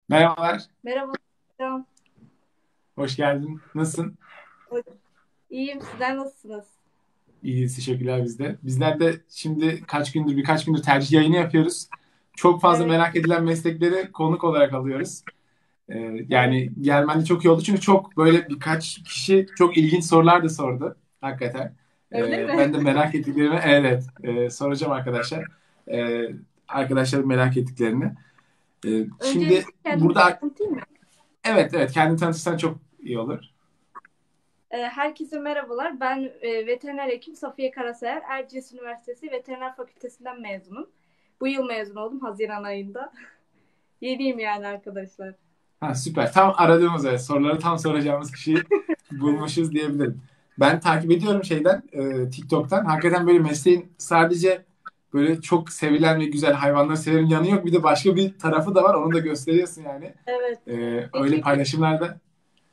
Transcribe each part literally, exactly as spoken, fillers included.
Merhabalar, Merhaba hocam. hoş geldin. Nasılsın? İyiyim. Sizler nasılsınız? İyiyiz, teşekkürler biz de. Bizler de şimdi kaç gündür, birkaç gündür tercih yayını yapıyoruz. Çok fazla Evet, merak edilen meslekleri konuk olarak alıyoruz. Ee, evet. yani gelmen de çok iyi oldu çünkü çok böyle birkaç kişi çok ilginç sorular da sordu. Hakikaten. Öyle Ee, mi? ben de merak ettiklerimi, evet, e, soracağım arkadaşlar. Ee, arkadaşlarım merak ettiklerini. Ee, şimdi Öncelikle kendimi burada, tanıtayım mı? evet, evet, kendini tanıtırsan çok iyi olur. Ee, herkese merhabalar. Ben e, veteriner hekim Safiye Karasever. Erciyes Üniversitesi Veteriner Fakültesinden mezunum. Bu yıl mezun oldum Haziran ayında. Yeniyim yani arkadaşlar. Ha, süper. Tam aradığımız, evet, soruları tam soracağımız kişiyi Evet. bulmuşuz diyebilirim. Ben takip ediyorum şeyden, e, TikTok'tan. Hakikaten böyle mesleğin sadece böyle çok sevilen ve güzel hayvanları severim yanı yok. Bir de başka bir tarafı da var. Onu da gösteriyorsun yani. Evet. E, öyle Teşekkür. paylaşımlarda.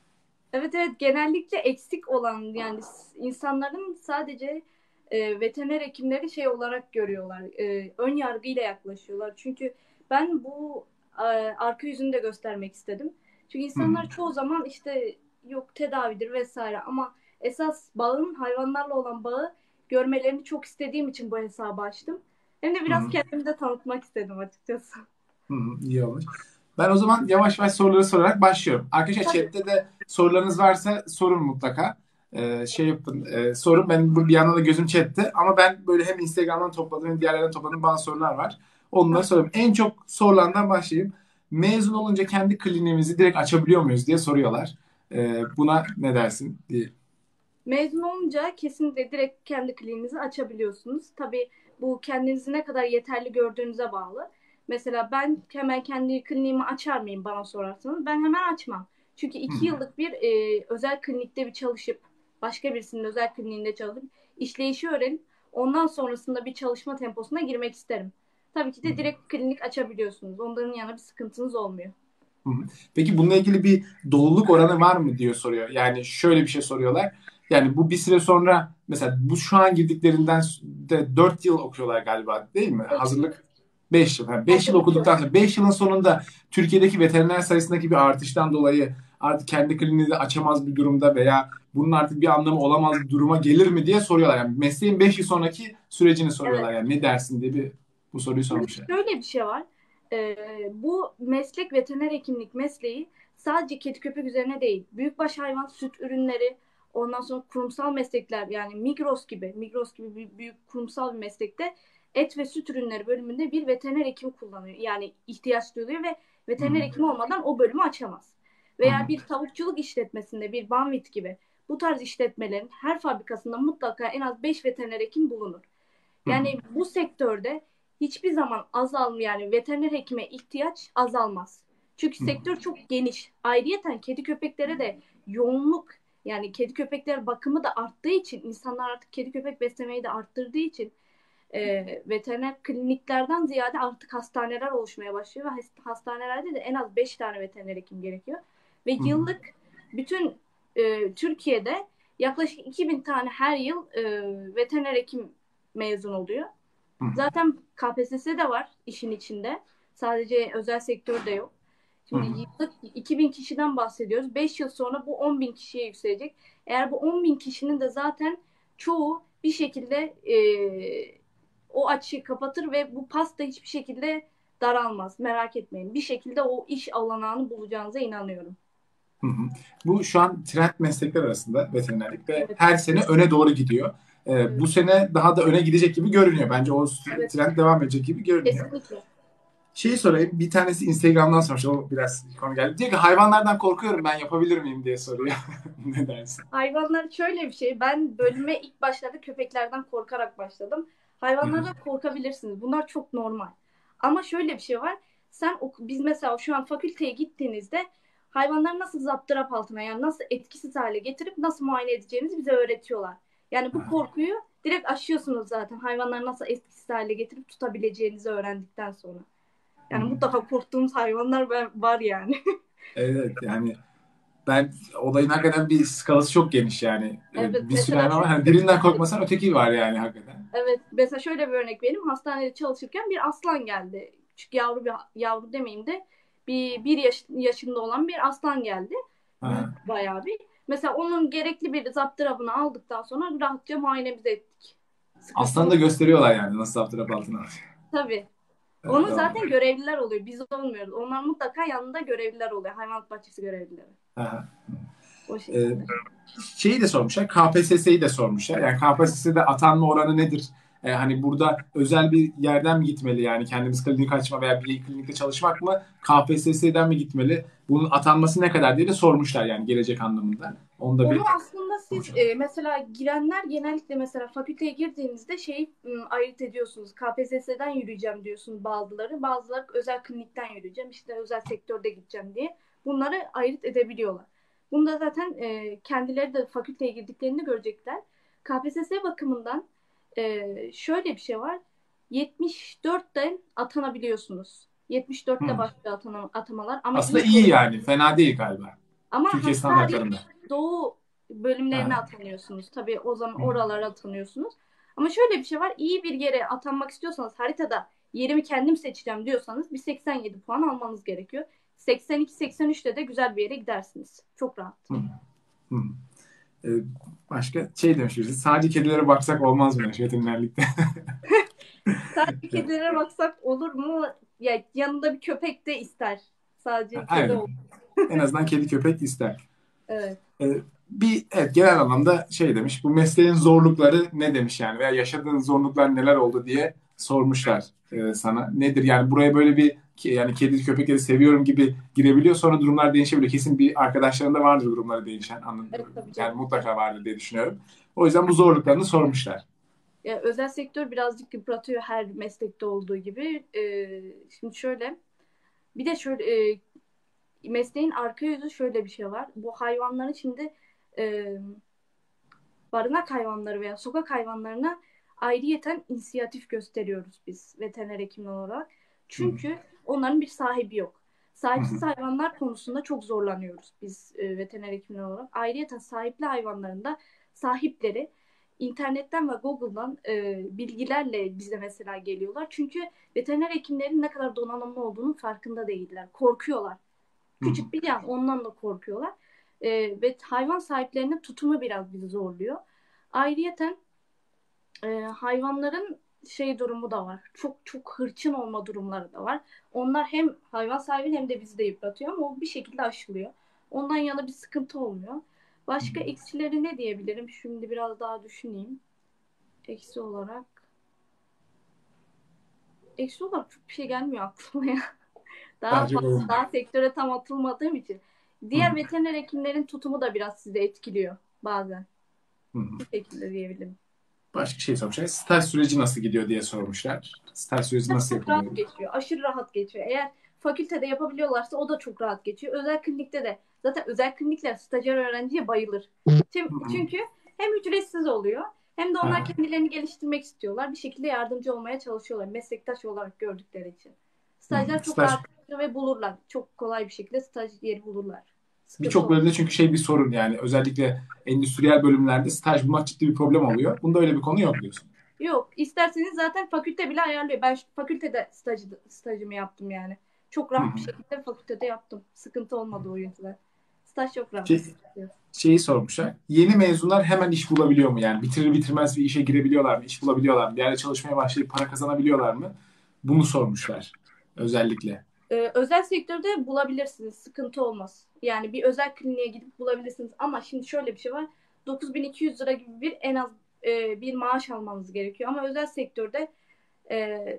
Evet, evet, genellikle eksik olan yani s- insanların sadece e, veteriner hekimleri şey olarak görüyorlar. E, ön yargıyla yaklaşıyorlar. Çünkü ben bu e, arka yüzünü de göstermek istedim. Çünkü Hı hı. insanlar çoğu zaman işte yok tedavidir vesaire ama esas bağın hayvanlarla olan bağı görmelerini çok istediğim için bu hesabı açtım. Hem de Hı biraz hı. kendimi de tanıtmak istedim açıkçası. Hı hı, iyi olmuş. Ben o zaman yavaş yavaş soruları sorarak başlıyorum. Arkadaşlar, Tabii. chatte de sorularınız varsa sorun mutlaka. Ee, şey yapın, e, sorun. Ben bu bir yandan da gözüm chatte. Ama ben böyle hem Instagram'dan topladım hem diğerlerden topladım bazı sorular var. Onları Tamam. sorayım. En çok sorulandan başlayayım. Mezun olunca kendi kliniğimizi direkt açabiliyor muyuz diye soruyorlar. Ee, buna ne dersin diye. Mezun olunca kesinlikle direkt kendi kliniğinizi açabiliyorsunuz. Tabii bu kendinizi ne kadar yeterli gördüğünüze bağlı. Mesela ben hemen kendi kliniğimi açar mıyım bana sorarsanız? Ben hemen açmam. Çünkü Hı iki hı, yıllık bir e, özel klinikte bir çalışıp, başka birisinin özel kliniğinde çalışıp, işleyişi öğrenip, ondan sonrasında bir çalışma temposuna girmek isterim. Tabii ki hı de direkt klinik açabiliyorsunuz. Onların yanında bir sıkıntınız olmuyor. hı. Peki bununla ilgili bir doluluk oranı var mı diyor soruyor. Yani şöyle bir şey soruyorlar. Yani bu bir süre sonra mesela bu şu an girdiklerinden de dört yıl okuyorlar galiba, değil mi? Beş yıl. Hazırlık beş yıl. Yani beş yıl Hazırlık yok. okuduktan sonra beş yılın sonunda Türkiye'deki veteriner sayısındaki bir artıştan dolayı artık kendi kliniğini açamaz bir durumda veya bunun artık bir anlamı olamaz bir duruma gelir mi diye soruyorlar. Yani mesleğin beş yıl sonraki sürecini Evet. soruyorlar. Yani ne dersin diye bir bu soruyu Şimdi sormuşlar. şöyle bir şey var. Ee, bu meslek veteriner hekimlik mesleği sadece kedi köpek üzerine değil. Büyükbaş hayvan süt ürünleri, ondan sonra kurumsal meslekler yani Migros gibi, Migros gibi bir büyük kurumsal bir meslekte et ve süt ürünleri bölümünde bir veteriner hekimi kullanıyor. Yani ihtiyaç duyuluyor ve Hı hı. veteriner hekimi olmadan o bölümü açamaz. Hı Veya hı. bir tavukçuluk işletmesinde bir Banvit gibi bu tarz işletmelerin her fabrikasında mutlaka en az beş veteriner hekim bulunur. Hı hı. Yani bu sektörde hiçbir zaman azalmıyor yani veteriner hekime ihtiyaç azalmaz. Çünkü Hı hı. sektör çok geniş. Ayrıyeten kedi köpeklere de yoğunluk yani kedi köpekler bakımı da arttığı için insanlar artık kedi köpek beslemeyi de arttırdığı için e, veteriner kliniklerden ziyade artık hastaneler oluşmaya başlıyor ve hastanelerde de en az beş tane veteriner hekim gerekiyor. Ve Hı hı. yıllık bütün e, Türkiye'de yaklaşık iki bin tane her yıl e, veteriner hekim mezun oluyor. Hı hı. Zaten K P S S de var işin içinde. Sadece özel sektörde yok. Hı Şimdi hı. yıllık iki bin kişiden bahsediyoruz. beş yıl sonra bu on bin kişiye yükselecek. Eğer bu on bin kişinin de zaten çoğu bir şekilde e, o açığı kapatır ve bu pasta hiçbir şekilde daralmaz. Merak etmeyin. Bir şekilde o iş alanağını bulacağınıza inanıyorum. Hı hı. Bu şu an trend meslekler arasında veterinerlik ve Evet, her sene öne doğru gidiyor. Ee, evet, bu sene daha da öne gidecek gibi görünüyor. Bence o evet. trend devam edecek gibi görünüyor. Kesinlikle. Şeyi sorayım. Bir tanesi Instagram'dan sormuş. O biraz konu geldi. Diyor ki hayvanlardan korkuyorum, ben yapabilir miyim diye soruyor. Ne dersin? Hayvanlar şöyle bir şey. Ben bölüme ilk başlarda köpeklerden korkarak başladım. Hı hı. Hayvanlardan korkabilirsiniz. Bunlar çok normal. Ama şöyle bir şey var. Sen biz mesela şu an fakülteye gittiğinizde hayvanları nasıl zaptırap altına yani nasıl etkisiz hale getirip nasıl muayene edeceğinizi bize öğretiyorlar. Yani Hı bu korkuyu direkt aşıyorsunuz zaten. Hayvanları nasıl etkisiz hale getirip tutabileceğinizi öğrendikten sonra. hı. Yani mutlaka korktuğumuz hayvanlar var yani. Evet, yani ben olayın hakikaten bir skalası çok geniş yani. Evet, Ee, bir sürü mesela hayvan var. şöyle Hani birinden korkmasan öteki var yani hakikaten. Evet, mesela şöyle bir örnek vereyim. Hastanede çalışırken bir aslan geldi. Küçük yavru bir yavru demeyeyim de bir, bir yaş, yaşında olan bir aslan geldi. Aha. Büyük bayağı bir. Mesela onun gerekli bir zaptırabını aldıktan sonra rahatça muayenemizi ettik. Aslanı Sıkıntımız da gösteriyorlar yani nasıl zaptırap altına alıyor. tabii. Evet, Onu tamam. zaten görevliler oluyor. Biz olmuyoruz. Onlar mutlaka yanında görevliler oluyor. Hayvanat bahçesi görevlileri. Aha. O Ee, şekilde. Şeyi de sormuşlar. K P S S'yi de sormuşlar. Yani K P S S'de atanma oranı nedir? Ee, hani burada özel bir yerden mi gitmeli? Yani kendimiz klinik açma veya bir klinikte çalışmak mı? K P S S'den mi gitmeli? Bunun atanması ne kadar diye de sormuşlar yani gelecek anlamında. Onu da Onu bir aslında siz konuşalım. e, mesela girenler genellikle mesela fakülteye girdiğinizde şey m, ayırt ediyorsunuz. K P S S'den yürüyeceğim diyorsunuz bazıları. Bazıları özel klinikten yürüyeceğim. İşte özel sektörde gideceğim diye. Bunları ayırt edebiliyorlar. Bunda zaten e, kendileri de fakülteye girdiklerini görecekler. K P S S bakımından e, şöyle bir şey var. yetmiş dörtte atanabiliyorsunuz. yetmiş dörtte Hmm. başlıyor atana- atamalar ama Aslında iyi iyi yani. Fena değil galiba. ama Türkiye Hakkari standartlarında. Doğu bölümlerine Ha. atanıyorsunuz. Tabii o zaman Hmm. oralara atanıyorsunuz. Ama şöyle bir şey var. İyi bir yere atanmak istiyorsanız haritada yerimi kendim seçeceğim diyorsanız bir seksen yedi puan almanız gerekiyor. seksen iki seksen üçte de güzel bir yere gidersiniz. Çok rahat. Hmm. Hmm. Ee, Başka şey demiş birisi. Sadece kedilere baksak olmaz mı demiş veterinerlikte. Sadece kedilere baksak olur mu? Ya yanında bir köpek de ister. Sadece kedi Aynen. olur. En azından kedi köpek ister. Evet. Ee, bir evet, genel anlamda şey demiş. Bu mesleğin zorlukları ne demiş yani veya yaşadığın zorluklar neler oldu diye sormuşlar e, sana. Nedir yani buraya böyle bir ki- yani kedi köpekleri seviyorum gibi girebiliyor. Sonra durumlar değişebiliyor. Kesin bir arkadaşlarında vardır durumları değişen. Evet tabii Anladım. Yani canım. mutlaka vardır diye düşünüyorum. O yüzden bu zorluklarını sormuşlar. Ya, özel sektör birazcık yıpratıyor her meslekte olduğu gibi. Ee, şimdi şöyle bir de şöyle e, mesleğin arka yüzü şöyle bir şey var. Bu hayvanların şimdi e, barınak hayvanları veya sokak hayvanlarına ayrıyeten inisiyatif gösteriyoruz biz veteriner hekimler olarak. Hı hı. Çünkü onların bir sahibi yok. Hı Sahipsiz hı. hayvanlar konusunda çok zorlanıyoruz biz e, veteriner hekimler olarak. Ayrıyeten sahipli hayvanların da sahipleri internetten ve Google'dan e, bilgilerle bize mesela geliyorlar. Çünkü veteriner hekimlerin ne kadar donanımlı olduğunun farkında değiller. Korkuyorlar. Hı hı. Küçük bir yan ondan da korkuyorlar. Ee, ve hayvan sahiplerinin tutumu biraz bizi zorluyor. Ayrıyeten e, hayvanların şey durumu da var. Çok çok hırçın olma durumları da var. Onlar hem hayvan sahibini hem de bizi de yıpratıyor ama o bir şekilde aşılıyor. Ondan yana bir sıkıntı olmuyor. Başka eksileri ne diyebilirim? Şimdi biraz daha düşüneyim. Eksi olarak. Eksi olarak çok bir şey gelmiyor aklıma ya. Daha Sadece fazla, bu. daha sektöre tam atılmadığım için. Hı Diğer veteriner hekimlerin tutumu da biraz sizi etkiliyor bazen. hı. Bu şekilde diyebilirim. Başka şey sormuşlar. Staj süreci nasıl gidiyor diye sormuşlar. Staj süreci nasıl Çok yapılıyor? rahat geçiyor. Aşırı rahat geçiyor. Eğer fakültede yapabiliyorlarsa o da çok rahat geçiyor. Özel klinikte de. Zaten özel klinikler stajyer öğrenciye bayılır. Hı hı. Çünkü hem ücretsiz oluyor hem de onlar Ha. kendilerini geliştirmek istiyorlar. Bir şekilde yardımcı olmaya çalışıyorlar. Meslektaş olarak gördükleri için. Hı hı. Stajyer çok Staj rahat geçiyor ve bulurlar. Çok kolay bir şekilde staj yeri bulurlar. Sıkıntı birçok olmaz. bölümde çünkü şey bir sorun yani özellikle endüstriyel bölümlerde staj bulmak ciddi bir problem oluyor. Bunda öyle bir konu yok diyorsun. Yok. İsterseniz zaten fakülte bile ayarlıyor. Ben fakültede stajı, stajımı yaptım yani. Çok Hı rahat bir hı. şekilde fakültede yaptım. Sıkıntı olmadı o yüzden. Staj çok rahat. Şey, şeyi sormuşlar. Yeni mezunlar hemen iş bulabiliyor mu? Yani bitirir bitirmez bir işe girebiliyorlar mı? İş bulabiliyorlar mı? Bir yerde çalışmaya başlayıp para kazanabiliyorlar mı? Bunu sormuşlar özellikle. Ee, özel sektörde bulabilirsiniz. Sıkıntı olmaz. Yani bir özel kliniğe gidip bulabilirsiniz. Ama şimdi şöyle bir şey var. dokuz bin iki yüz lira gibi bir en az e, bir maaş almanız gerekiyor. Ama özel sektörde e,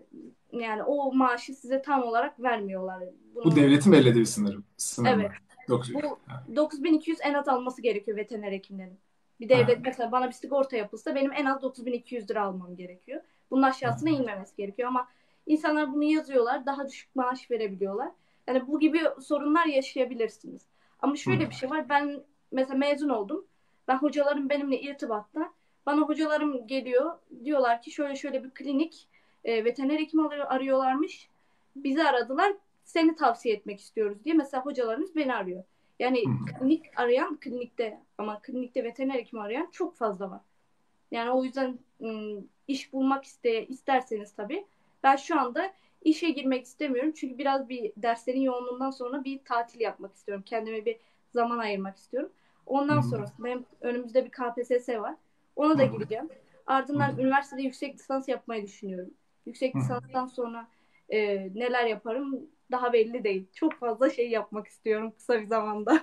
yani o maaşı size tam olarak vermiyorlar. Bu Bunu devletin belirlediği bir sınır, sınır mı? evet. Yok. Bu Ha. dokuz bin iki yüz en az alması gerekiyor veteriner hekimlerin. Bir Ha. devlet mesela bana bir sigorta yapılsa benim en az dokuz bin iki yüz lira almam gerekiyor. Bunun aşağısına inmemesi gerekiyor ama insanlar bunu yazıyorlar, daha düşük maaş verebiliyorlar. Yani bu gibi sorunlar yaşayabilirsiniz. Ama Hı. şöyle bir şey var. Ben mesela mezun oldum. Ben hocalarım benimle irtibatta. Bana hocalarım geliyor. Diyorlar ki şöyle şöyle bir klinik e, veteriner hekim arıyorlarmış. Bizi aradılar. Seni tavsiye etmek istiyoruz diye. Mesela hocalarımız beni arıyor. Hı. Yani klinik arayan klinikte ama klinikte veteriner hekim arayan çok fazla var. Yani o yüzden ım, iş bulmak iste, isterseniz tabii. Ben şu anda İşe girmek istemiyorum. Çünkü biraz bir derslerin yoğunluğundan sonra bir tatil yapmak istiyorum. Kendime bir zaman ayırmak istiyorum. Hı Ondan hı. sonrasında hem önümüzde bir K P S S var. Ona Hı da hı. gireceğim. Hı Ardından hı. üniversitede yüksek lisans yapmayı düşünüyorum. Yüksek Hı hı. lisanstan sonra e, neler yaparım daha belli değil. Çok fazla şey yapmak istiyorum kısa bir zamanda.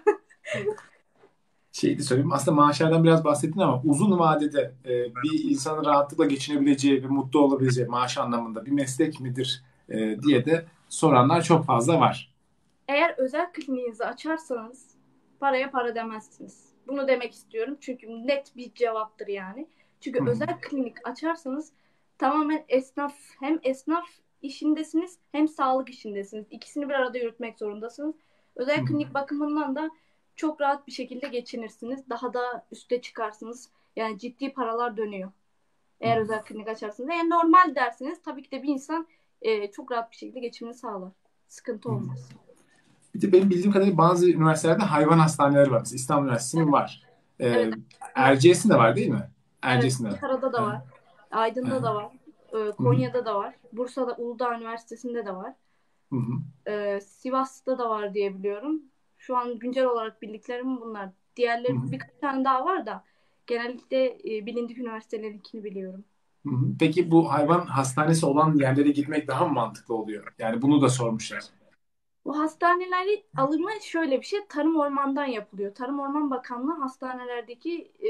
Şeyi de söyleyeyim. Aslında maaşlardan biraz bahsettin ama uzun vadede e, bir insanın rahatlıkla geçinebileceği ve mutlu olabileceği maaş anlamında bir meslek midir e, diye de soranlar çok fazla var. Eğer özel kliniğinizi açarsanız paraya para demezsiniz. Bunu demek istiyorum çünkü net bir cevaptır yani. Çünkü Hı hı. özel klinik açarsanız tamamen esnaf, hem esnaf işindesiniz hem sağlık işindesiniz. İkisini bir arada yürütmek zorundasınız. Hı Özel hı. klinik bakımından da çok rahat bir şekilde geçinirsiniz. Daha da üste çıkarsınız. Yani ciddi paralar dönüyor. Hı Eğer hı. özel klinik açarsanız. Eğer normal derseniz tabii ki de bir insan e, çok rahat bir şekilde geçimini sağlar. Sıkıntı Hı hı. olmaz. Bir de benim bildiğim kadarıyla bazı üniversitelerde hayvan hastaneleri var. Mesela İstanbul Üniversitesi'nin Evet, var. evet. E, Üniversite Erciyes'in de var değil mi? Evet, Erciyes'in de var. Ankara'da da Ha, var. Aydın'da ha. da var. e, Hı hı. Konya'da da var. Bursa'da Uludağ Üniversitesi'nde de var. Hı hı. E, Sivas'ta da var diye biliyorum. Şu an güncel olarak bildiklerim bunlar. Hı Diğerleri hı. birkaç tane daha var da genellikle e, bilindik üniversitelerinkini biliyorum. Hı hı. Peki bu hayvan hastanesi olan yerlere gitmek daha mı mantıklı oluyor? Yani bunu da sormuşlar. Bu hastaneleri alımı şöyle bir şey. Tarım Orman'dan yapılıyor. Tarım Orman Bakanlığı hastanelerdeki e,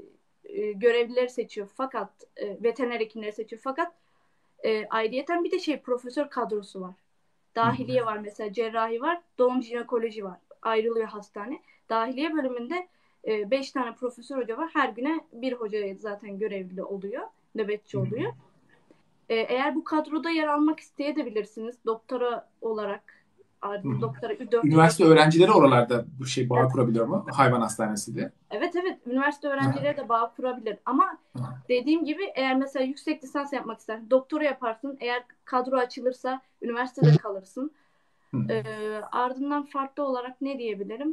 e, görevlileri seçiyor. Fakat e, veteriner hekimleri seçiyor. Fakat e, ayrıyeten bir de şey profesör kadrosu var. Hı hı. Dahiliye var mesela, cerrahi var, doğum jinekoloji var. Ayrılıyor hastane. Dahiliye bölümünde e, beş tane profesör hoca var. Her güne bir hoca zaten görevli oluyor, nöbetçi Hı hı. oluyor. E, eğer bu kadroda yer almak isteyebilirsiniz. Doktora olarak, Hı hı. doktora dört yıllık. Üniversite öğrencileri oralarda bu şey bağ Evet, kurabiliyor mu? Hayvan hastanesi diye. evet, evet. Üniversite Hı hı. öğrencileri de bağ kurabilir. Ama Hı hı. dediğim gibi eğer mesela yüksek lisans yapmak istersen doktora yaparsın. Eğer kadro açılırsa üniversitede kalırsın. Hı hı. E, ardından farklı olarak ne diyebilirim?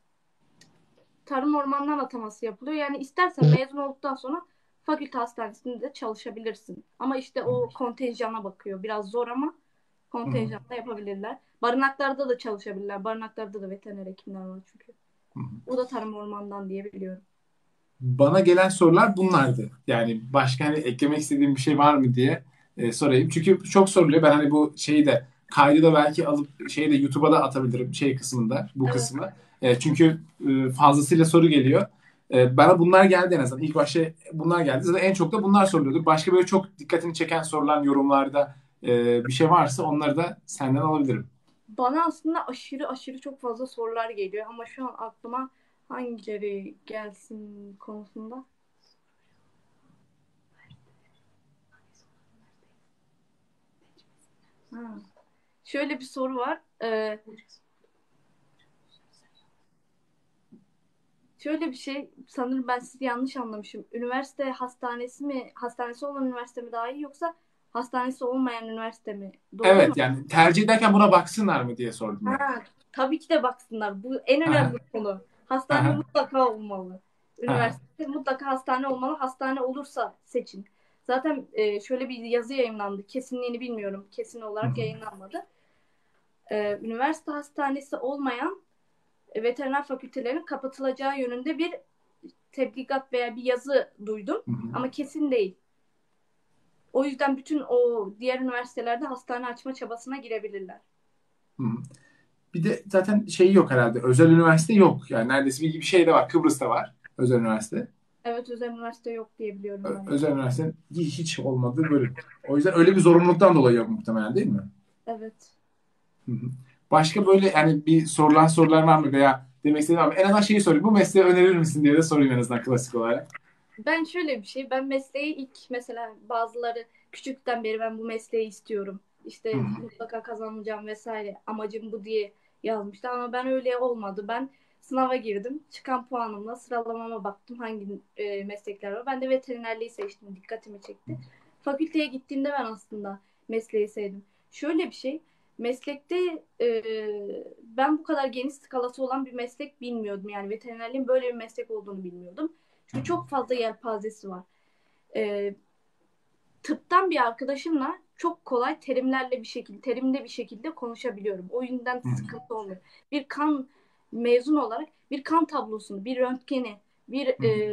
Tarım ormandan ataması yapılıyor. Yani istersen mezun olduktan sonra fakülte hastanesinde de çalışabilirsin. Ama işte o kontenjana bakıyor. Biraz zor ama Hı hı. kontenjanla yapabilirler. Barınaklarda da çalışabilirler. Barınaklarda da veteriner hekimler var çünkü. Hı hı. O da tarım ormandan diye biliyorum. Bana gelen sorular bunlardı. Yani başka hani eklemek istediğim bir şey var mı diye e, sorayım. Çünkü çok soruluyor. Ben hani bu şeyi de kaydı da belki alıp şeyi de YouTube'a da atabilirim şey kısmında bu Evet. kısmı. E, çünkü e, fazlasıyla soru geliyor. E, bana bunlar geldi en azından. İlk başta bunlar geldi. Zaten en çok da bunlar soruluyordu. Başka böyle çok dikkatini çeken sorulan yorumlarda e, bir şey varsa onları da senden alabilirim. Bana aslında aşırı aşırı çok fazla sorular geliyor ama şu an aklıma hangileri gelsin konusunda. Ha. Şöyle bir soru var. Ee, Şöyle bir şey, sanırım ben sizi yanlış anlamışım. Üniversite hastanesi mi, hastanesi olan üniversite mi daha iyi yoksa hastanesi olmayan üniversite mi? Doğru mu? Evet yani tercih ederken buna baksınlar mı diye sordum ben. Ha, tabii ki de baksınlar. Bu en Hı hı. önemli konu. Hı Hastane hı. mutlaka olmalı. Hı hı. Üniversite mutlaka hastane olmalı. Hastane olursa seçin. Zaten e, şöyle bir yazı yayınlandı. Kesinliğini bilmiyorum. Kesin Hı olarak hı. yayınlanmadı. E, üniversite hastanesi olmayan e, veteriner fakültelerin kapatılacağı yönünde bir tebligat veya bir yazı duydum Hı hı. ama kesin değil. O yüzden bütün o diğer üniversitelerde hastane açma çabasına girebilirler. Hı hı. Bir de zaten şey yok herhalde. Özel üniversite yok. Yani neredeyse bir, bir şey de var. Kıbrıs'ta var. Özel üniversite. Evet, özel üniversite yok diye biliyorum Ö- ben de. özel üniversitenin hiç hiç olmadığı bölüm. O yüzden öyle bir zorunluluktan dolayı yok muhtemelen değil mi? Evet. Hı hı. Başka böyle yani bir sorulan sorular var mı veya demek istediğim ama en azından şeyi sorayım. Bu mesleği önerir misin diye de sorayım en azından klasik olarak. Ben şöyle bir şey, ben mesleği ilk mesela bazıları küçükten beri ben bu mesleği istiyorum. Hı İşte hı. mutlaka kazanacağım vesaire amacım bu diye yazmıştı ama ben öyle olmadı. Ben sınava girdim. Çıkan puanımla sıralamama baktım hangi e, meslekler var. Ben de veterinerliği seçtim. Dikkatimi çekti. Fakülteye gittiğimde ben aslında mesleği sevdim. Şöyle bir şey, meslekte e, ben bu kadar geniş skalası olan bir meslek bilmiyordum. Yani veterinerliğin böyle bir meslek olduğunu bilmiyordum. Çünkü çok fazla yelpazesi var. Ee, Tıptan bir arkadaşımla çok kolay terimlerle bir şekilde, terimli bir şekilde konuşabiliyorum. O yüzden Hı hı. sıkıntı olmuyor. Bir kan mezun olarak bir kan tablosunu, bir röntgeni, bir Hı e, hı.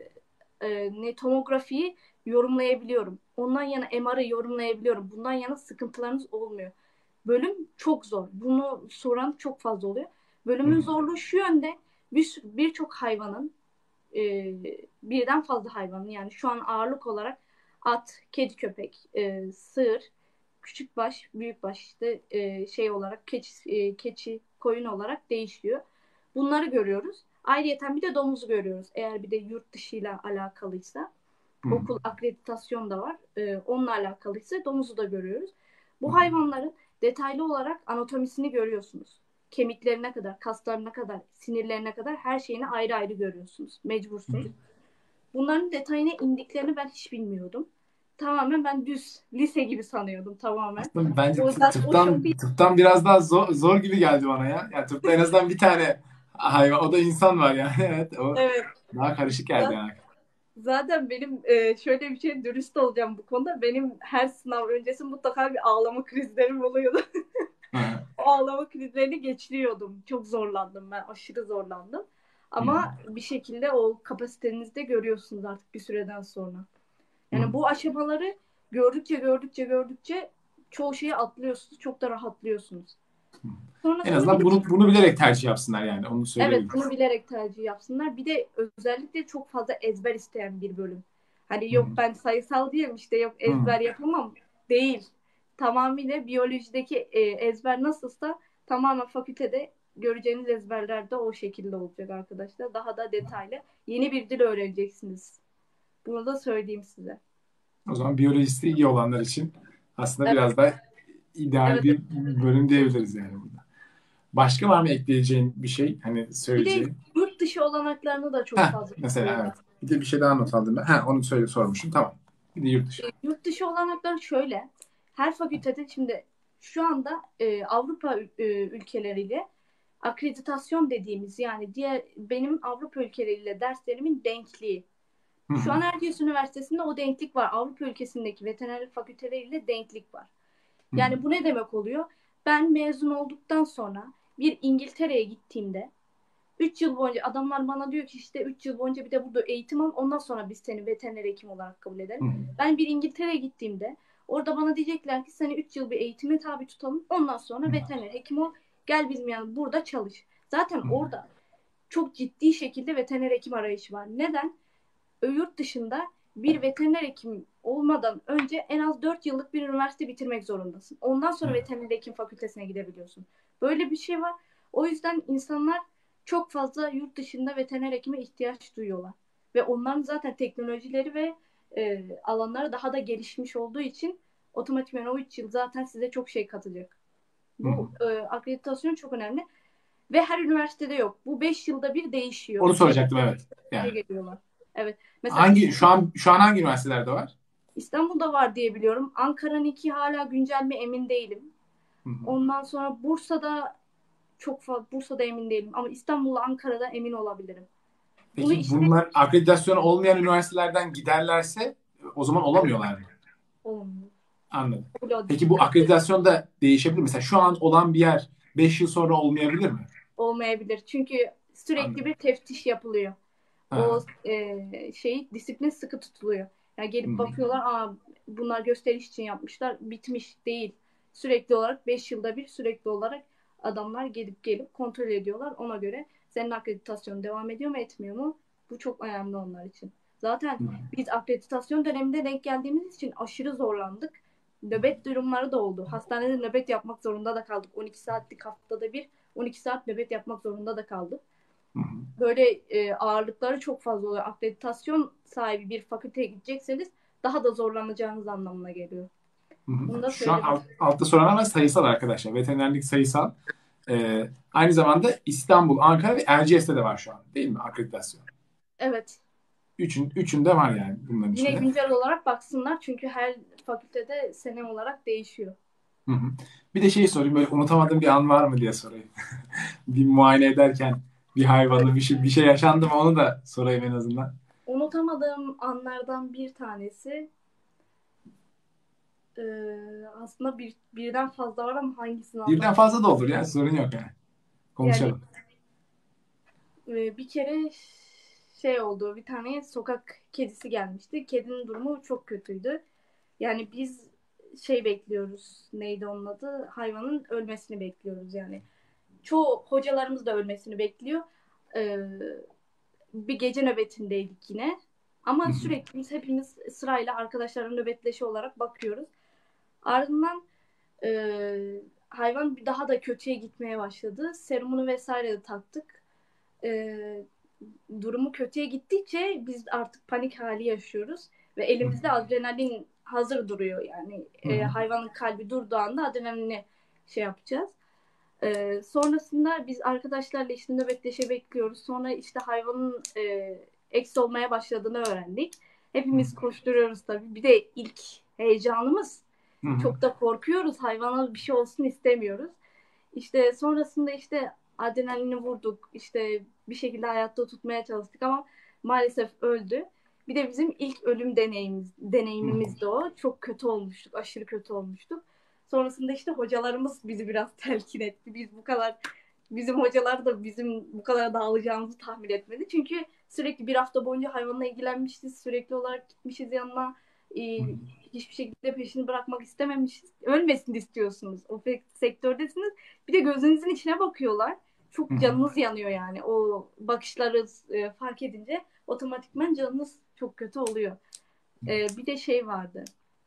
e, ne tomografiyi yorumlayabiliyorum. Ondan yana M R'ı yorumlayabiliyorum. Bundan yana sıkıntılarınız olmuyor. Bölüm çok zor. Bunu soran çok fazla oluyor. Hı Bölümün hı. zorluğu şu yönde, bir birçok hayvanın e, birden fazla hayvanın, yani şu an ağırlık olarak at, kedi, köpek, e, sığır, küçükbaş, büyükbaş, işte e, şey olarak keçi, e, keçi, koyun olarak değişiyor. Bunları görüyoruz. Ayrıyeten bir de domuzu görüyoruz. Eğer bir de yurt dışıyla alakalıysa, Hı hı. okul akreditasyon da var. E, onunla alakalıysa domuzu da görüyoruz. Hı Bu hı. hayvanların detaylı olarak anatomisini görüyorsunuz. Kemiklerine kadar, kaslarına kadar, sinirlerine kadar her şeyini ayrı ayrı görüyorsunuz. Hı hı. Mecbursunuz. Bunların detayına indiklerini ben hiç bilmiyordum. Tamamen ben düz lise gibi sanıyordum tamamen. Aslında bence O tı- yüzden o şoku, tıptan tıptan biraz daha zor, zor gibi geldi bana ya. Yani tıpta en azından bir tane hayvan, o da insan var yani. Evet, o evet. daha karışık geldi yani. Zaten benim e, şöyle bir şey, dürüst olacağım bu konuda. Benim her sınav öncesi mutlaka bir ağlama krizlerim oluyordu. Hı hı. O ağlama krizlerini geçiriyordum. Çok zorlandım ben. Aşırı zorlandım. Hı hı. Ama bir şekilde o kapasitenizi de görüyorsunuz artık bir süreden sonra. Hı hı. Yani bu aşamaları gördükçe gördükçe gördükçe çoğu şeyi atlıyorsunuz. Çok da rahatlıyorsunuz. En Sonrasında bir azından de, bunu bunu bilerek tercih yapsınlar yani. Onu evet, söyleyebiliriz. bunu bilerek tercih yapsınlar. Bir de özellikle çok fazla ezber isteyen bir bölüm. Hani Hı yok hı. ben sayısal diyeyim, işte yok Hı hı. ezber yapamam. Değil. Tamamıyla biyolojideki e, ezber nasılsa tamamen fakültede göreceğiniz ezberler de o şekilde olacak arkadaşlar. Daha da detaylı. Yeni bir dil öğreneceksiniz. Bunu da söyleyeyim size. O zaman biyolojisi iyi olanlar için aslında Evet, biraz da ideal evet. bir bölüm diyebiliriz yani burada. Başka var mı ekleyeceğin bir şey? Hani Bir de söyleyeceğin? yurt dışı olanaklarını da çok Heh, fazla mesela soruyorlar. evet. Bir de bir şey daha not aldım ben. Ha, onu söyle sormuşum. Tamam. Bir de yurt dışı. E, yurt dışı olanaklar şöyle. Her fakültede şimdi şu anda e, Avrupa e, ülkeleriyle akreditasyon dediğimiz, yani diğer benim Avrupa ülkeleriyle derslerimin denkliği. Hı Şu hı. an Erciyes Üniversitesi'nde o denklik var. Avrupa ülkesindeki veterinerlik fakülteleriyle denklik var. Hı hı. Yani bu ne demek oluyor? Ben mezun olduktan sonra bir İngiltere'ye gittiğimde üç yıl boyunca adamlar bana diyor ki işte üç yıl boyunca bir de burada eğitim al, ondan sonra biz seni veteriner hekim olarak kabul Hı edelim. hı. Ben bir İngiltere'ye gittiğimde orada bana diyecekler ki seni üç yıl bir eğitime tabi tutalım, ondan sonra veteriner hekim ol, gel bizim yani burada çalış. Zaten Hı hı. orada çok ciddi şekilde veteriner hekim arayışı var. Neden? Yurt dışında bir veteriner hekim olmadan önce en az dört yıllık bir üniversite bitirmek zorundasın. Ondan sonra Evet. veteriner hekim fakültesine gidebiliyorsun. Böyle bir şey var. O yüzden insanlar çok fazla yurt dışında veteriner hekime ihtiyaç duyuyorlar. Ve onların zaten teknolojileri ve e, alanları daha da gelişmiş olduğu için otomatikman o üç yıl zaten size çok şey katacak. Hı hı. Bu e, akreditasyon çok önemli. Ve her üniversitede yok. Bu beş yılda bir değişiyor. Onu Yeni soracaktım evet. Yani geliyorlar. Evet. Mesela hangi şu İstanbul, an şu an hangi üniversitelerde var? İstanbul'da var diye biliyorum. Ankara'nınki hala güncel mi emin değilim. Hı hı. Ondan sonra Bursa'da çok fazla, Bursa'da emin değilim. Ama İstanbul'la Ankara'da emin olabilirim. Bunu Peki işte bunlar akreditasyonu olmayan üniversitelerden giderlerse o zaman olamıyorlar mı? olmuyor. Anladım. Öyle Peki bu katı akreditasyon da değişebilir. Mesela şu an olan bir yer beş yıl sonra olmayabilir mi? olmayabilir. Çünkü sürekli Anladım. bir teftiş yapılıyor. O Ha. e, şey disiplin sıkı tutuluyor. Yani Hı gelip hı. bakıyorlar, aa bunlar gösteriş için yapmışlar. Bitmiş değil. Sürekli olarak beş yılda bir sürekli olarak adamlar gelip gelip kontrol ediyorlar. Ona göre senin akreditasyon devam ediyor mu etmiyor mu? Bu çok önemli onlar için. Zaten Hı biz akreditasyon döneminde denk geldiğimiz için aşırı zorlandık. Nöbet durumları da oldu. Hastanede nöbet yapmak zorunda da kaldık. on iki saatlik haftada bir on iki saat nöbet yapmak zorunda da kaldık. hı. Böyle e, ağırlıkları çok fazla oluyor. Akreditasyon sahibi bir fakülteye gidecekseniz daha da zorlanacağınız anlamına geliyor. Hı hı. Bunu da Şu an söylemek alt, altta soran ama sayısal arkadaşlar. Veterinerlik sayısal. Ee, aynı zamanda İstanbul, Ankara ve Erciyes'te de var şu an. Değil mi akreditasyon? Evet. Üçün, üçünde var yani bunların Yine içinde. güncel olarak baksınlar çünkü her fakültede sene olarak değişiyor. Hı hı. Bir de şey sorayım, böyle unutamadığım bir an var mı diye sorayım. Bir muayene ederken bir hayvanı bir şey bir şey yaşandı mı onu da sorayım en azından. Unutamadığım anlardan bir tanesi, Ee, aslında bir, birden fazla var ama hangisini Birden anlatayım? fazla da olur ya, sorun yok yani. Yani Konuşalım. e, bir kere şey oldu. Bir tane sokak kedisi gelmişti. Kedinin durumu çok kötüydü. Yani biz şey bekliyoruz. Neydi onun adı? Hayvanın ölmesini bekliyoruz yani. Çoğu hocalarımız da ölmesini bekliyor. Ee, bir gece nöbetindeydik yine. Hı Ama hı. sürekli biz hepimiz sırayla arkadaşların nöbetleşi olarak bakıyoruz. Ardından e, hayvan daha da kötüye gitmeye başladı. Serumunu vesaire de taktık. E, durumu kötüye gittikçe biz artık panik hali yaşıyoruz. Ve Hı hı. elimizde adrenalin hazır duruyor. Yani Hı e, hı. hayvanın kalbi durduğu anda adrenalini şey yapacağız. Ee, sonrasında biz arkadaşlarla işte nöbetleşe bekliyoruz. Sonra işte hayvanın e, eks olmaya başladığını öğrendik. Hı Hepimiz koşturuyoruz tabii. Bir de ilk heyecanımız. hı. Çok da korkuyoruz. Hayvana bir şey olsun istemiyoruz. İşte sonrasında işte adrenalini vurduk. İşte bir şekilde hayatta tutmaya çalıştık ama maalesef öldü. Bir de bizim ilk ölüm deneyimimiz, Hı hı. deneyimimiz de o. Çok kötü olmuştuk. Aşırı kötü olmuştuk. Sonrasında işte hocalarımız bizi biraz telkin etti. Biz bu kadar bizim hocalar da bizim bu kadar dağılacağımızı tahmin etmedi. Çünkü sürekli bir hafta boyunca hayvanla ilgilenmişiz. Sürekli olarak gitmişiz yanına. Hı Ee, hı. hiçbir şekilde peşini bırakmak istememişiz. Ölmesini istiyorsunuz. O sektördesiniz. Bir de gözünüzün içine bakıyorlar. Hı Çok hı. canınız yanıyor yani. O bakışları e, fark edince otomatikman canınız çok kötü oluyor. E, bir de şey vardı.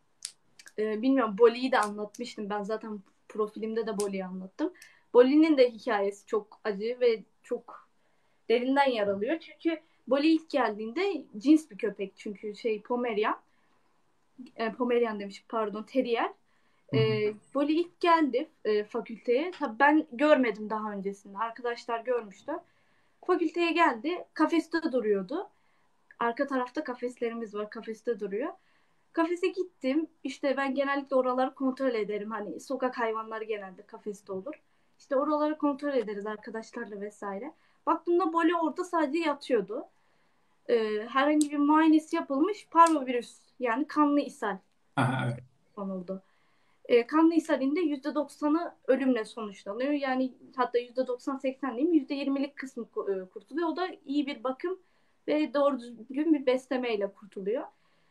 E, bilmiyorum, Bolly'yi de anlatmıştım. Ben zaten profilimde de Bolly'yi anlattım. Bolly'nin de hikayesi çok acı ve çok derinden yaralıyor. Çünkü Bolly ilk geldiğinde cins bir köpek. Çünkü şey Pomerian. E, Pomerian demiş pardon, Terrier. Hı E, hı. Bolly ilk geldi e, fakülteye. Tabii ben görmedim daha öncesinde. Arkadaşlar görmüştü. Fakülteye geldi. Kafeste duruyordu. Arka tarafta kafeslerimiz var. Kafeste duruyor. Kafese gittim. İşte ben genellikle oraları kontrol ederim. Hani sokak hayvanları genelde kafeste olur. İşte oraları kontrol ederiz arkadaşlarla vesaire. Baktığımda Bolly orada sadece yatıyordu. Ee, herhangi bir muayenesi yapılmış. Parvovirüs yani kanlı ishal Aha, evet. konuldu. E, kanlı ishalinde yüzde doksanı ölümle sonuçlanıyor. Yani hatta yüzde doksan seksen diyeyim, yüzde yirmilik kısmı e, kurtuluyor. O da iyi bir bakım ve doğru düzgün bir beslemeyle kurtuluyor.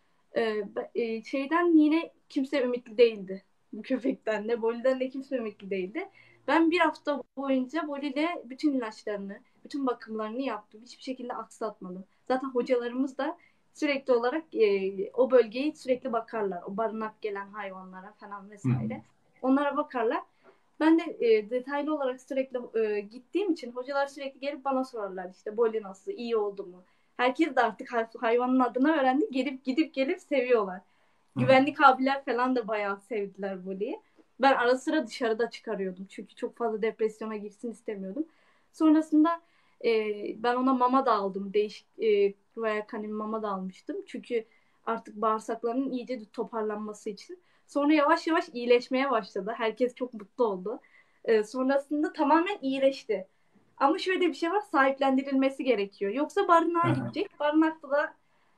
E, e, şeyden yine kimse ümitli değildi. Bu köpekten de, Boli'den de kimse ümitli değildi. Ben bir hafta boyunca Boli'yle bütün ilaçlarını, bütün bakımlarını yaptım. Hiçbir şekilde aksatmadım. Zaten hocalarımız da sürekli olarak e, o bölgeyi sürekli bakarlar. O barınak gelen hayvanlara falan Hı hı. vesaire. Onlara bakarlar. Ben de e, detaylı olarak sürekli e, gittiğim için hocalar sürekli gelip bana sorarlar işte Boli nasıl, iyi oldu mu? Herkes de artık hay- hayvanın adını öğrendi. Gelip gidip gelip seviyorlar. Hı hı. Güvenlik abiler falan da bayağı sevdiler Boli'yi. Ben ara sıra dışarıda çıkarıyordum. Çünkü çok fazla depresyona girsin istemiyordum. Sonrasında e, ben ona mama da aldım. Değişik e, Royal Canin mama da almıştım. Çünkü artık bağırsaklarının iyice toparlanması için. Sonra yavaş yavaş iyileşmeye başladı. Herkes çok mutlu oldu. E, sonrasında tamamen iyileşti. Ama şöyle bir şey var, sahiplendirilmesi gerekiyor. Yoksa barınağa Aha. gidecek. Barınakta da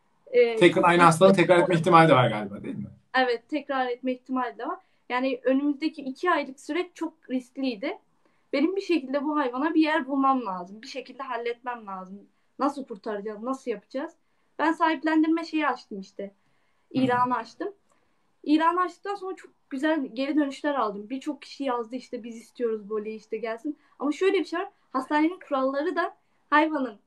e, Tekrar çok aynı kötü hastalığı tekrar etme olabilir. ihtimali de var galiba, değil mi? Evet, tekrar etme ihtimali de var. Yani önümüzdeki iki aylık süreç çok riskliydi. Benim bir şekilde bu hayvana bir yer bulmam lazım. Bir şekilde halletmem lazım. Nasıl kurtaracağız, nasıl yapacağız? Ben sahiplendirme şeyi açtım işte. Hı hı. İlanı açtım. İlanı açtıktan sonra çok güzel geri dönüşler aldım. Birçok kişi yazdı işte biz istiyoruz böyle işte gelsin. Ama şöyle bir şey var. Hastanenin kuralları da hayvanın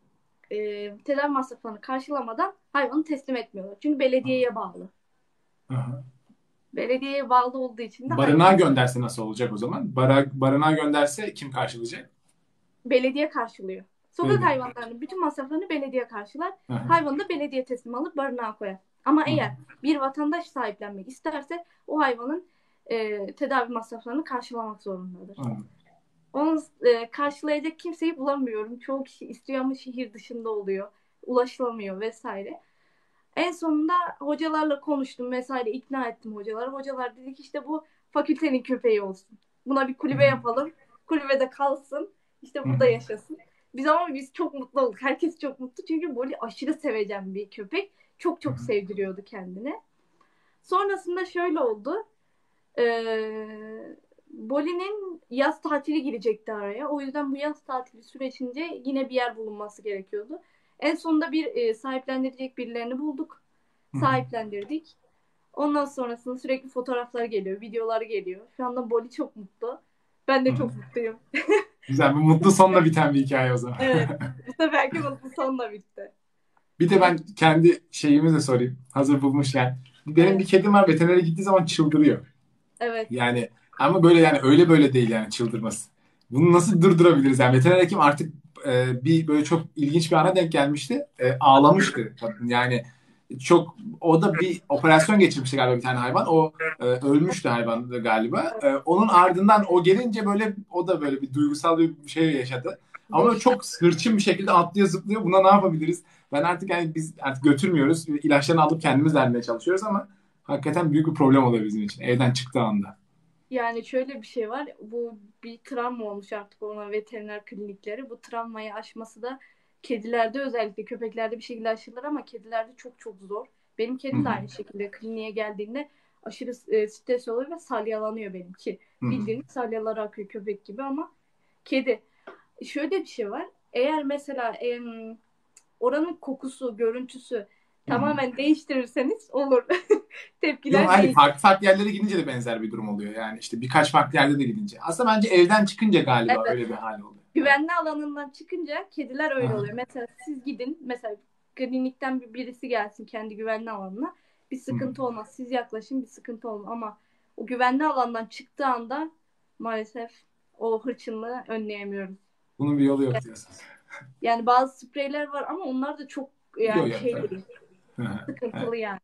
e, tedavi masraflarını karşılamadan hayvanı teslim etmiyorlar. Çünkü belediyeye bağlı. Aha. Belediyeye bağlı olduğu için de Barınağa hayvan gönderse nasıl olacak o zaman? Bara, barınağa gönderse kim karşılayacak? belediye karşılıyor. Sokak Belediye. hayvanlarının bütün masraflarını belediye karşılar. Aha. Hayvanı da belediye teslim alıp barınağa koyar. Ama Hı hı. eğer bir vatandaş sahiplenmek isterse o hayvanın e, tedavi masraflarını karşılamak zorundadır. Anladım. Onu e, karşılayacak kimseyi bulamıyorum. Çoğu kişi istiyor ama şehir dışında oluyor. Ulaşılamıyor vesaire. En sonunda hocalarla konuştum vesaire, ikna ettim hocaları. Hocalar dedi ki işte bu fakültenin köpeği olsun. Buna bir Hı kulübe hı. yapalım. Kulübede kalsın. İşte Hı burada hı. yaşasın. Biz ama biz çok mutlu olduk. Herkes çok mutlu. Çünkü Molly aşırı sevecen bir köpek. Çok Hı çok hı. sevdiriyordu kendini. Sonrasında şöyle oldu. Ee, Boli'nin yaz tatili girecekti araya. O yüzden bu yaz tatili sürecince yine bir yer bulunması gerekiyordu. En sonunda bir e, sahiplendirecek birilerini bulduk. Sahiplendirdik. Ondan sonrasında sürekli fotoğraflar geliyor, videolar geliyor. Şu anda Boli çok mutlu. Ben de çok mutluyum. Güzel, bir mutlu sonla biten bir hikaye o zaman. Evet. Bu seferki mutlu sonla bitti. Bir de ben kendi şeyimi de sorayım. Hazır bulmuşken. Benim Evet. bir kedim var, veterinere gittiği zaman çıldırıyor. Evet. Yani ama böyle yani öyle böyle değil yani çıldırması. Bunu nasıl durdurabiliriz? Yani veteriner hekim artık e, bir böyle çok ilginç bir ana denk gelmişti. E, ağlamıştı kadın. Yani çok o da bir operasyon geçirmişti galiba bir tane hayvan. O e, ölmüştü hayvan da galiba. E, onun ardından o gelince böyle o da böyle bir duygusal bir şey yaşadı. Ama Boş. çok hırçın bir şekilde atlıyor zıplıyor. Buna ne yapabiliriz? Ben artık yani biz artık götürmüyoruz. İlaçlarını alıp kendimiz vermeye çalışıyoruz ama hakikaten büyük bir problem oluyor bizim için. Evden çıktığı anda. Yani şöyle bir şey var. Bu bir travma olmuş artık ona veteriner klinikleri. Bu travmayı aşması da kedilerde özellikle köpeklerde bir şekilde aşılır ama kedilerde çok çok zor. Benim Hı kedim de hı. aynı şekilde kliniğe geldiğinde aşırı e, stres oluyor ve salyalanıyor benimki. Hı hı. Bildiğiniz salyalar akıyor köpek gibi ama kedi. Şöyle bir şey var. Eğer mesela em, oranın kokusu, görüntüsü Hı hı. tamamen değiştirirseniz olur. Yok Tepkiler hayır, değişir. farklı farklı yerlere gidince de benzer bir durum oluyor. Yani işte birkaç farklı yerde de gidince. Aslında bence evden çıkınca galiba Evet. öyle bir hal oluyor. Evet. Güvenli alanından çıkınca kediler öyle Aha. oluyor. Mesela siz gidin, mesela klinikten bir birisi gelsin kendi güvenli alanına. Bir Hı hı. sıkıntı olmaz. Siz yaklaşın bir sıkıntı olmaz. Ama o güvenli alandan çıktığı anda maalesef o hırçınlığı önleyemiyoruz. Bunun bir yolu yok diyorsunuz. Yani bazı spreyler var ama onlar da çok Yok yani yok şey tabii. değil. Hı hı. Evet. Sıkıntılı yani.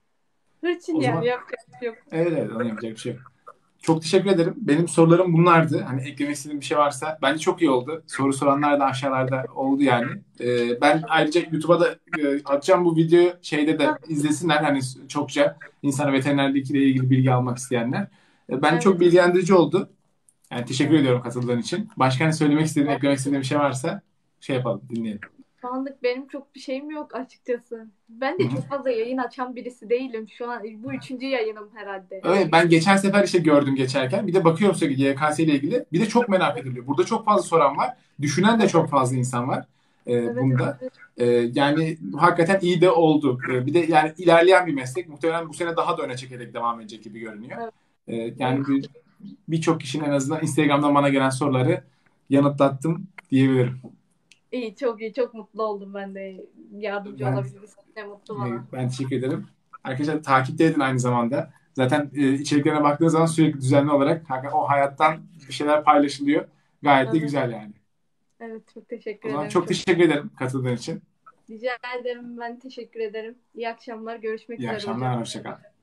Hırçın O yani zaman yapacak bir şey yok. evet evet ona yapacak bir şey yok. Çok teşekkür ederim. Benim sorularım bunlardı. Hani eklemek istediğim bir şey varsa. Bence çok iyi oldu. Soru soranlar da aşağılarda oldu yani. Ee, ben ayrıca YouTube'a da e, atacağım bu videoyu. Şeyde de izlesinler. Hani çokça insana veterinerlikle ilgili bilgi almak isteyenler. Ee, ben çok Evet. bilgilendirici oldu. Yani teşekkür Evet. ediyorum katıldığın için. Başka hani söylemek istediğin, eklemek istediğin bir şey varsa şey yapalım, dinleyelim. Şu anlık benim çok bir şeyim yok açıkçası. Ben Hı de hı. çok fazla yayın açan birisi değilim. Şu an bu üçüncü yayınım herhalde. Evet, ben geçen sefer işte gördüm geçerken. Bir de bakıyorum sürekli Y K S ile ilgili. Bir de çok merak ediliyor. Burada çok fazla soran var. Düşünen de çok fazla insan var e, Evet, bunda. evet. E, yani hakikaten iyi de oldu. E, bir de yani ilerleyen bir meslek. Muhtemelen bu sene daha da öne çekerek devam edecek gibi görünüyor. Evet. E, Evet. yani bir- birçok kişinin en azından Instagram'dan bana gelen soruları yanıtlattım diyebilirim. İyi, çok iyi. Çok mutlu oldum ben de. Yardımcı Ben olabilirsem ne mutlu bana. ben teşekkür ederim. Arkadaşlar takipte edin aynı zamanda. Zaten e, içeriklerine baktığınız zaman sürekli düzenli olarak hakikaten o hayattan bir şeyler paylaşılıyor. Gayet de Evet. güzel yani. Evet, çok O teşekkür zaman ederim. çok Çok teşekkür ederim katıldığın için. rica ederim. Ben teşekkür ederim. İyi akşamlar. Görüşmek İyi üzere hocam. akşamlar, hoşça kal.